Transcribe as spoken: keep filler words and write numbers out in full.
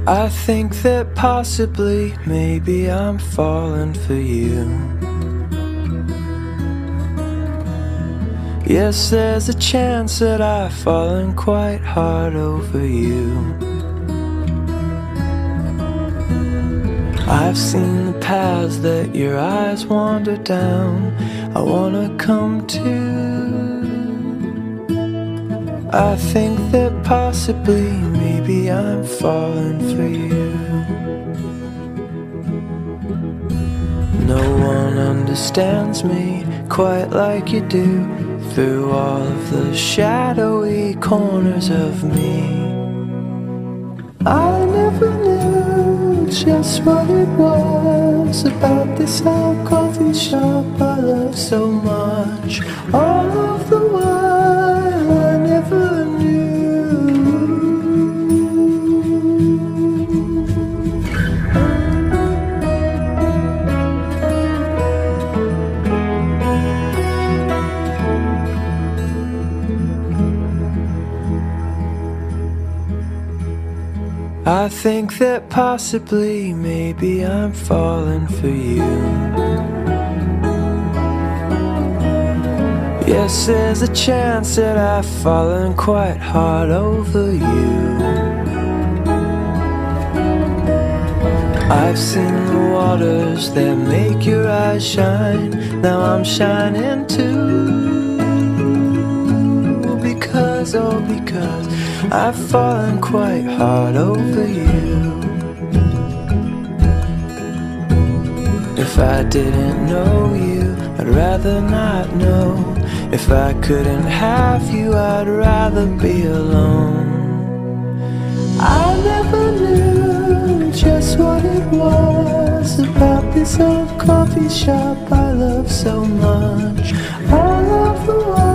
I think that possibly, maybe I'm falling for you. Yes, there's a chance that I've fallen quite hard over you. I've seen the paths that your eyes wander down. I wanna come too. I think that possibly, maybe I'm falling for you. No one understands me quite like you do, through all of the shadowy corners of me. I never knew just what it was about this old coffee shop I love so much. All of the while I never knew. I think that possibly, maybe I'm falling for you. Yes, there's a chance that I've fallen quite hard over you. I've seen the waters that make your eyes shine. Now I'm shining too. Because, oh because I've fallen quite hard over you. If I didn't know you, I'd rather not know. If I couldn't have you, I'd rather be alone. I never knew just what it was about this old coffee shop I love so much. All of the